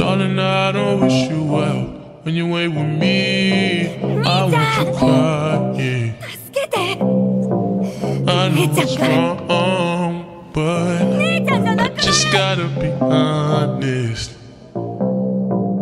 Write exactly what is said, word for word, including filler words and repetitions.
Darling, I don't wish you well. When you ain't with me, I want you crying. I know it's wrong, but I just gotta be honest.